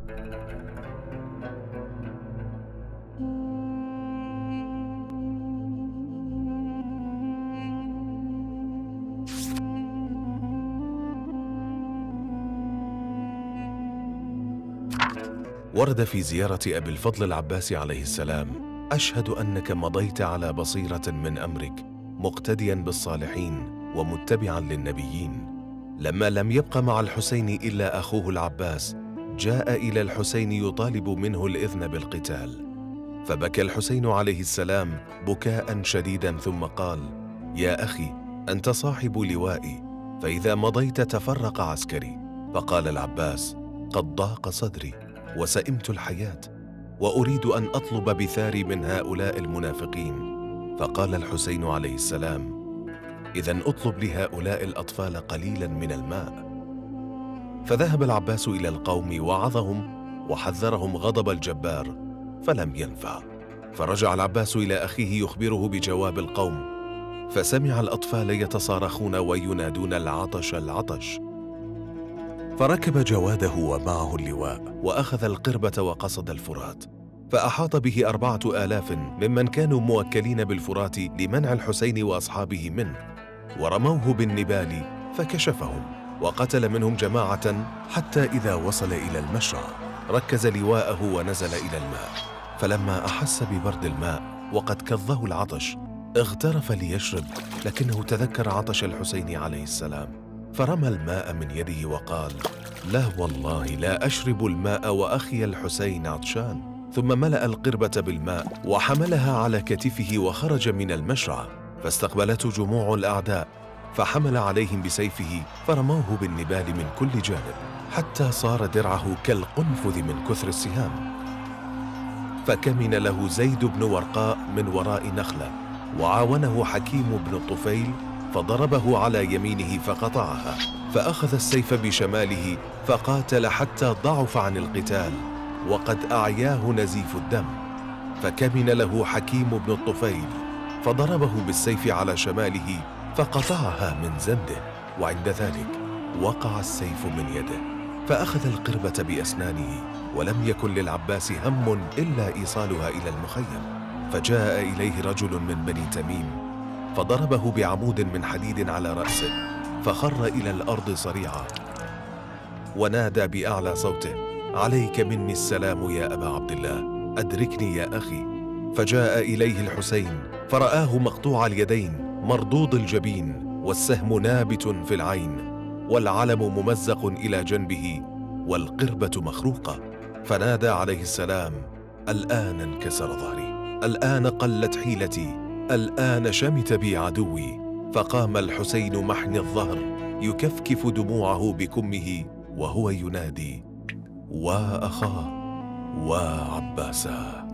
ورد في زيارة أبي الفضل العباس عليه السلام: أشهد أنك مضيت على بصيرة من أمرك، مقتديا بالصالحين ومتبعا للنبيين. لما لم يبق مع الحسين إلا أخوه العباس، جاء إلى الحسين يطالب منه الإذن بالقتال، فبكى الحسين عليه السلام بكاء شديدا ثم قال: يا أخي، أنت صاحب لوائي، فإذا مضيت تفرق عسكري. فقال العباس: قد ضاق صدري وسئمت الحياة، وأريد أن أطلب بثاري من هؤلاء المنافقين. فقال الحسين عليه السلام: إذن أطلب لهؤلاء الأطفال قليلا من الماء. فذهب العباس إلى القوم وعظهم وحذرهم غضب الجبار، فلم ينفع. فرجع العباس إلى أخيه يخبره بجواب القوم، فسمع الأطفال يتصارخون وينادون: العطش العطش. فركب جواده ومعه اللواء، وأخذ القربة وقصد الفرات، فأحاط به 4000 ممن كانوا موكلين بالفرات لمنع الحسين وأصحابه منه، ورموه بالنبال فكشفهم، وقتل منهم جماعة، حتى إذا وصل إلى المشرع ركز لواءه ونزل إلى الماء. فلما أحس ببرد الماء وقد كظه العطش اغترف ليشرب، لكنه تذكر عطش الحسين عليه السلام، فرمى الماء من يده وقال: لا والله لا أشرب الماء وأخي الحسين عطشان. ثم ملأ القربة بالماء وحملها على كتفه وخرج من المشرع، فاستقبلته جموع الأعداء، فحمل عليهم بسيفه فرموه بالنبال من كل جانب، حتى صار درعه كالقنفذ من كثر السهام. فكمن له زيد بن ورقاء من وراء نخلة، وعاونه حكيم بن الطفيل، فضربه على يمينه فقطعها، فأخذ السيف بشماله فقاتل حتى ضعف عن القتال وقد أعياه نزيف الدم. فكمن له حكيم بن الطفيل، فضربه بالسيف على شماله فقطعها من زنده، وعند ذلك وقع السيف من يده، فأخذ القربة بأسنانه، ولم يكن للعباس هم إلا إيصالها إلى المخيم. فجاء إليه رجل من بني تميم، فضربه بعمود من حديد على رأسه، فخر إلى الأرض صريعا، ونادى بأعلى صوته: عليك مني السلام يا أبا عبد الله، أدركني يا أخي. فجاء إليه الحسين فرآه مقطوع اليدين مردود الجبين، والسهم نابت في العين، والعلم ممزق إلى جنبه، والقربة مخروقة. فنادى عليه السلام: الآن انكسر ظهري، الآن قلت حيلتي، الآن شمت بي عدوي. فقام الحسين محني الظهر يكفكف دموعه بكمه وهو ينادي: وأخاه وعباسا.